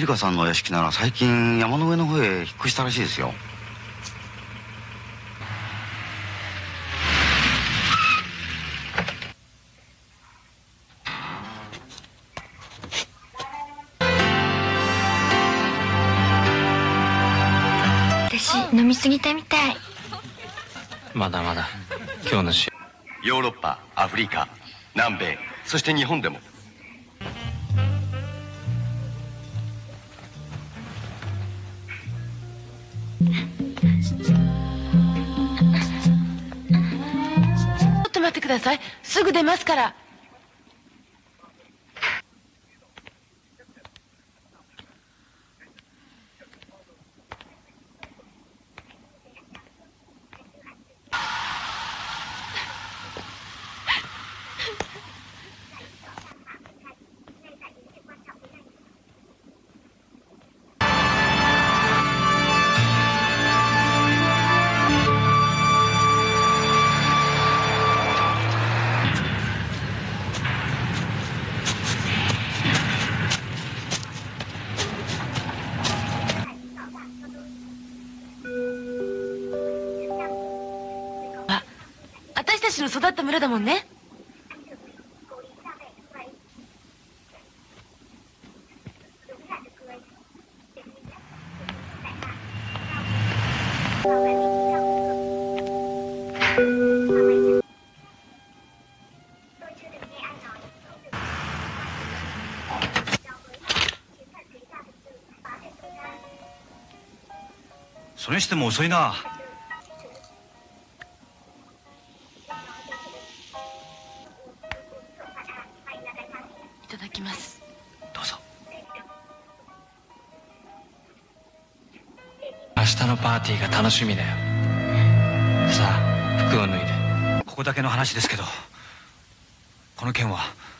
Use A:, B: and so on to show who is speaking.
A: 香さんのお屋敷なら最近山の上の方へ引っ越したらしいですよ。
B: 私飲みすぎたみたい。
C: まだまだ。今日の試合、
D: ヨーロッパ、アフリカ、南米、そして日本でも。
E: ちょっと待ってください。すぐ出ますから。私たちの育った村だもんね。
F: それにしても遅いな。
E: いただきます。
F: どうぞ。
C: 明日のパーティーが楽しみだよ。さあ、服を脱いで。
F: ここだけの話ですけど、この件は